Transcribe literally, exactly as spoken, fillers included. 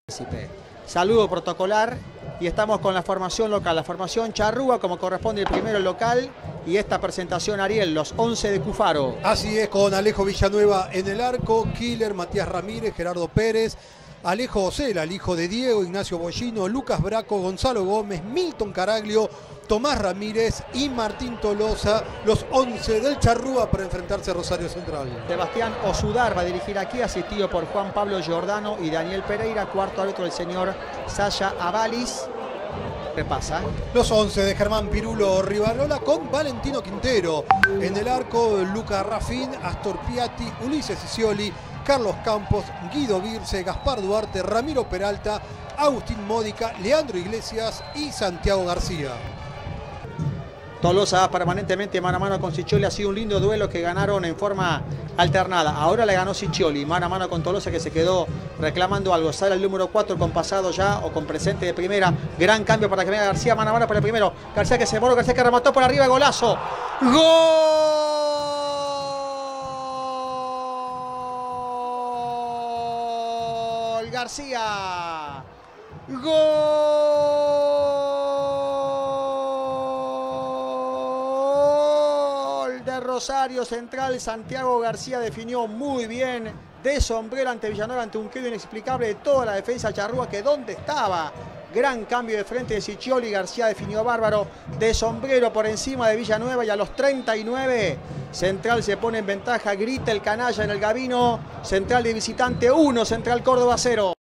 Saludo protocolar y estamos con la formación local, la formación charrúa como corresponde el primero local y esta presentación Ariel, los once de Cufaro. Así es, con Alejo Villanueva en el arco, Killer, Matías Ramírez, Gerardo Pérez, Alejo Ocela, el hijo de Diego, Ignacio Bollino, Lucas Braco, Gonzalo Gómez, Milton Caraglio, Tomás Ramírez y Martín Tolosa, los once del Charrúa para enfrentarse a Rosario Central. Sebastián Osudar va a dirigir aquí, asistido por Juan Pablo Giordano y Daniel Pereira, cuarto árbitro el señor Sasha Avalis. Repasa. Los once de Germán Pirulo Rivalola con Valentino Quintero. En el arco, Luca Raffin, Astor Piatti, Ulises Scioli, Carlos Campos, Guido Virce, Gaspar Duarte, Ramiro Peralta, Agustín Módica, Leandro Iglesias y Santiago García. Tolosa va permanentemente mano a mano con Scioli. Ha sido un lindo duelo que ganaron en forma alternada. Ahora le ganó Scioli, mano a mano con Tolosa, que se quedó reclamando algo. Sale el número cuatro con pasado ya o con presente de primera. Gran cambio para que venga García, mano a mano para el primero. García que se moró, García que remató por arriba, golazo. ¡Gol! García. ¡Gol! Rosario Central. Santiago García definió muy bien de sombrero ante Villanueva, ante un quedo inexplicable de toda la defensa charrúa, que dónde estaba. Gran cambio de frente de Scioli. García definió bárbaro de sombrero por encima de Villanueva y a los treinta y nueve Central se pone en ventaja. Grita el canalla en el Gabino. Central de visitante uno, Central Córdoba cero.